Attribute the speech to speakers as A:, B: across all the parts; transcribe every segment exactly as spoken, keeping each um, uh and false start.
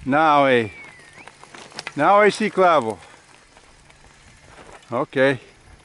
A: Now é. Now é ciclável. Ok.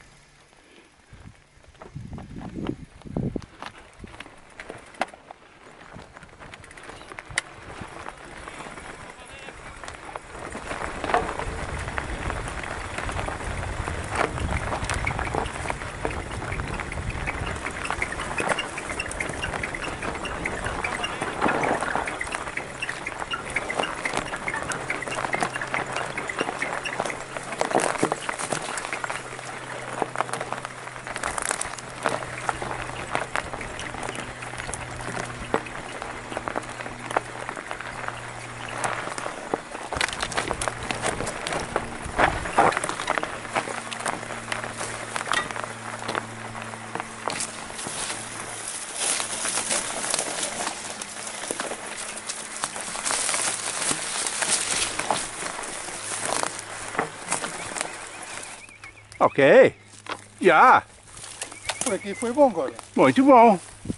A: Ok. Já.
B: Por aqui foi bom, agora.
A: Muito bom.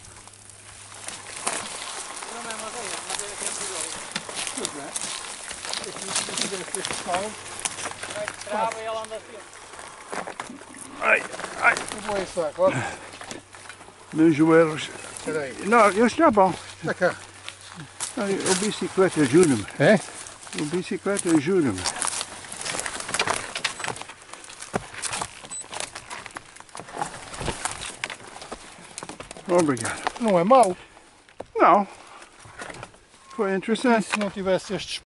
B: Não é madeira, madeira que é perigosa. Tudo bem. Aqui, se tiver este pau, vai de trava e ela anda assim.
A: Ai, ai.
B: Eu vou esse saco, ó.
A: Meus joelhos.
B: Espera aí.
A: Não, eu está bom.
B: Está cá.
A: O bicicleta ajuda-me.
B: É?
A: O bicicleta ajuda-me. Obrigado.
B: Não é mau.
A: Não. Foi
B: E
A: interessante.
B: se não tivesse estes